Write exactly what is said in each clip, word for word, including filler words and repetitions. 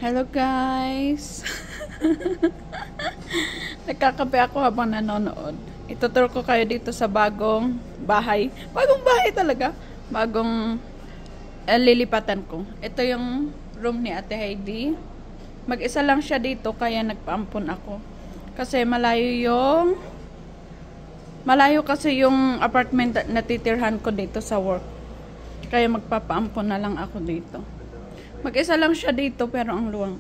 Hello guys! Nagkakape ako habang nanonood. Itutur ko kayo dito sa bagong bahay. Bagong bahay talaga. Bagong uh, lilipatan ko. Ito yung room ni Ate Heidi. Mag-isa lang siya dito kaya nagpaampon ako. Kasi malayo yung malayo kasi yung apartment na titirhan ko dito sa work. Kaya magpapaampon na lang ako dito. Mag-isa lang siya dito pero ang luwang.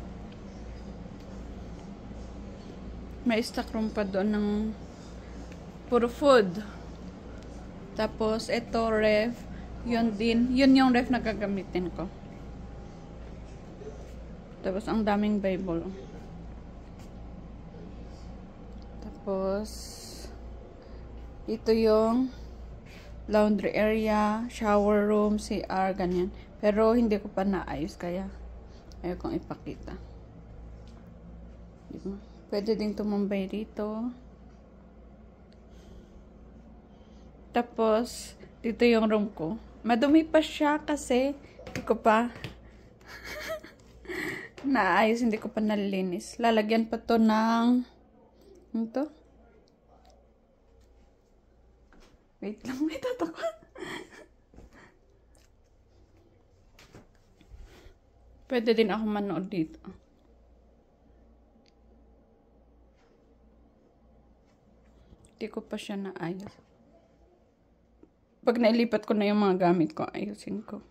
May stock room pa doon ng puro food. Tapos ito ref, yun din, yun yung ref na gagamitin ko. Tapos ang daming Bible. Tapos ito yung laundry area, shower room, C R, ganyan. Pero hindi ko pa naayos kaya ayaw kong ipakita. Diba? Pwede din tumambay dito. Tapos, dito yung room ko. Madumi pa siya kasi hindi ko pa naayos, hindi ko pa nalilinis. Lalagyan pa to ng ito. Wait lang, may tatakwa. Pwede din ako manood dito. Hindi ko pa siya naayos. Pag nailipat ko na yung mga gamit ko, ayusin ko.